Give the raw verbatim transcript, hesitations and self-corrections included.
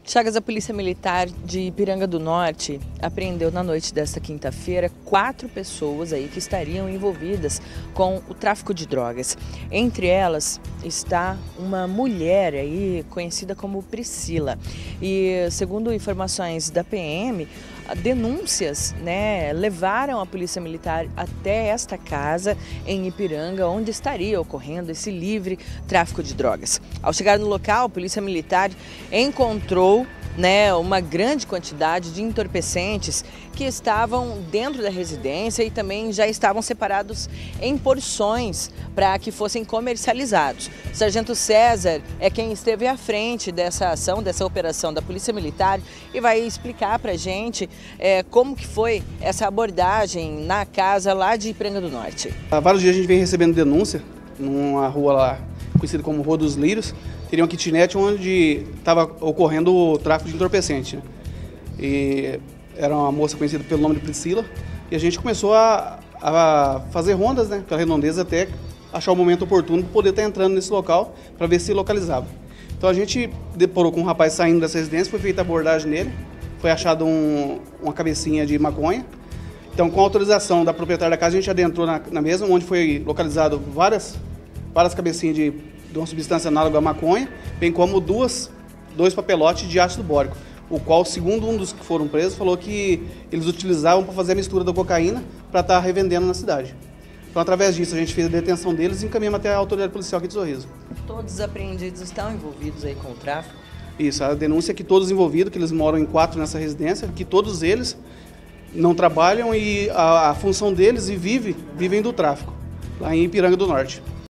Chagas, a Polícia Militar de Ipiranga do Norte apreendeu na noite desta quinta-feira quatro pessoas aí que estariam envolvidas com o tráfico de drogas. Entre elas está uma mulher aí conhecida como Priscila. E segundo informações da P M, denúncias, né, levaram a Polícia Militar até esta casa em Ipiranga, onde estaria ocorrendo esse livre tráfico de drogas. Ao chegar no local, a Polícia Militar encontrou né, uma grande quantidade de entorpecentes que estavam dentro da residência e também já estavam separados em porções para que fossem comercializados. O Sargento César é quem esteve à frente dessa ação, dessa operação da Polícia Militar e vai explicar para a gente é, como que foi essa abordagem na casa lá de Ipiranga do Norte. Há vários dias a gente vem recebendo denúncia numa rua lá conhecida como Rua dos Lírios. Teria uma kitnet onde estava ocorrendo o tráfico de entorpecente. Né? E era uma moça conhecida pelo nome de Priscila. E a gente começou a, a fazer rondas, né, pela redondeza até achar o momento oportuno para poder estar entrando nesse local para ver se localizava. Então a gente deparou com um rapaz saindo dessa residência, foi feita a abordagem nele, foi achado um, uma cabecinha de maconha. Então, com a autorização da proprietária da casa, a gente adentrou na, na mesma, onde foi localizado várias, várias cabecinhas de de uma substância análoga à maconha, bem como duas, dois papelotes de ácido bórico, o qual, segundo um dos que foram presos, falou que eles utilizavam para fazer a mistura da cocaína para estar revendendo na cidade. Então, através disso, a gente fez a detenção deles e encaminhamos até a autoridade policial aqui de Sorriso. Todos os apreendidos estão envolvidos aí com o tráfico? Isso, a denúncia é que todos envolvidos, que eles moram em quatro nessa residência, que todos eles não trabalham e a, a função deles e vive, vivem do tráfico, lá em Ipiranga do Norte.